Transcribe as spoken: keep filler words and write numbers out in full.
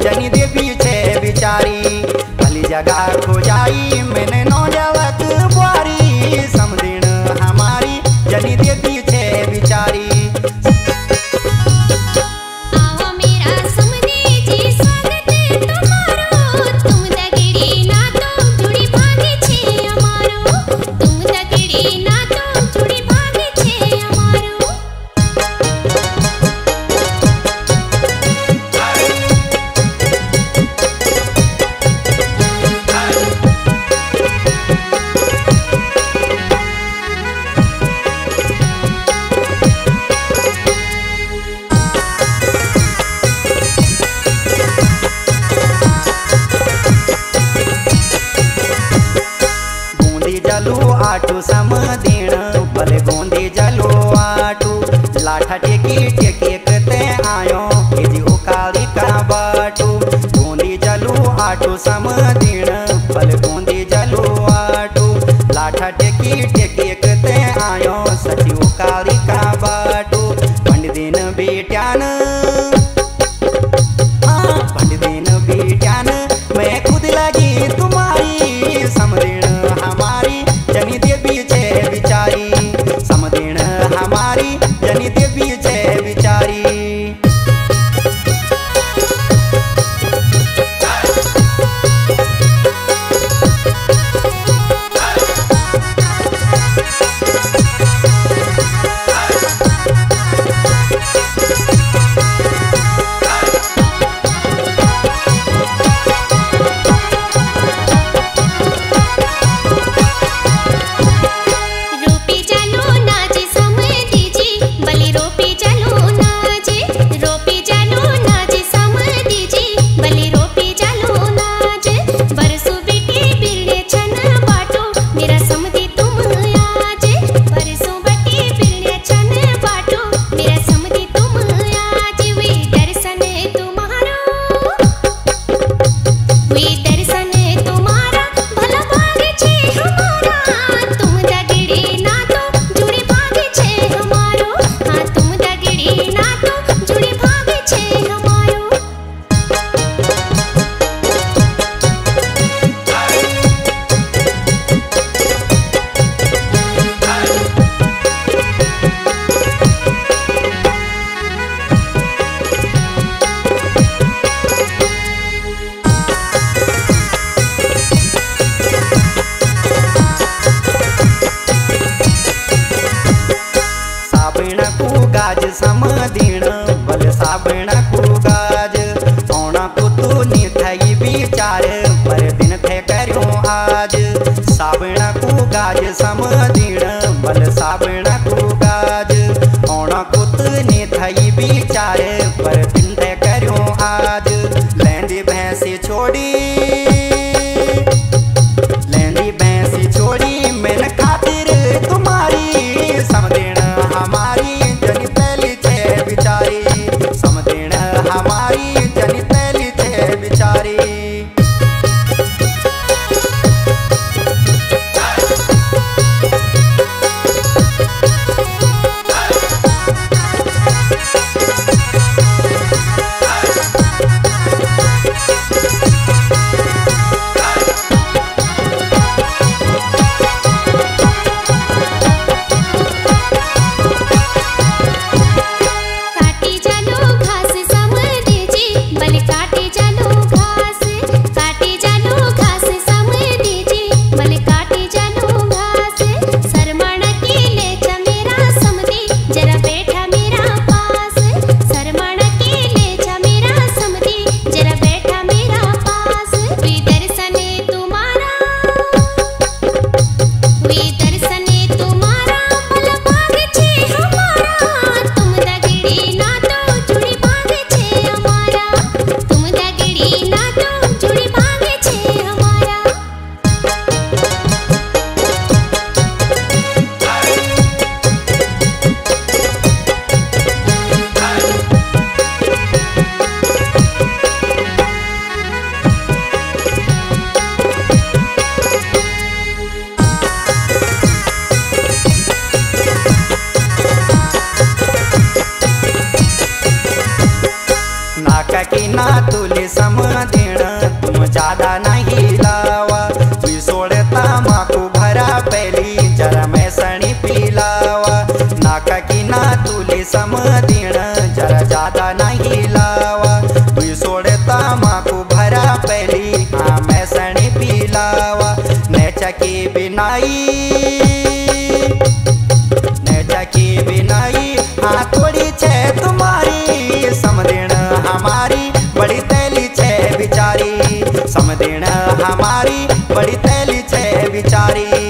जनी देवी छे बिचारी। भली जगह को जाई मैंने नौ जावत बुआरी, समझिन हमारी जनी देवी छे बिचारी। आटू समझिन भले गोंदी जलो आटू, लाठा टेकी टेकी कते आयो जी उकाली का बाटू। गोंदी जलो आटू समझिन भले गोंदी जलो आटू, लाठा टेकी टेकी कते आयो सची उकाली का बाटू। पंडित बेट्यान हाँ पंडित बेट्यान मैं खुद लगी तुम्हारी, समझिन हमारी जनी देवी छे बिचारी। समझिन हमारी जनी देवी छे बिचारी। समझिन भले साबण को गाज, सोना को तू निथई बिचार पर दिन थे करो आज। साबण को गाज समझिन भले साबण को गाज, सोना को तू निथई बिचार पर दिन थे करो आज। लेंदी भैंसी छोड़ी लेंदी भैंसी छोड़ी मैंने खातिर तुम्हारी, समझिन हमारी जनी तैली छे बिचारी। समझिन हमारी जनी तैली छे बिचारी। की ना तुले समदेण तुम ज्यादा नहीं लावा। तू सोड़ता माकू भरा पहली जरा मैं सणी पिलावा। नाका की ना तुले समदेण जरा ज्यादा नहीं लावा। तू सोड़ता माकू भरा पहली हाँ मैं सणी पिलावा। नेचा की बिनाई नेचा की बिनाई हाँ थोड़ी छे तुम्हारी समदेण हमारी बड़ी तैली छे बिचारी। समदेण हमारी बड़ी तैली छे बिचारी।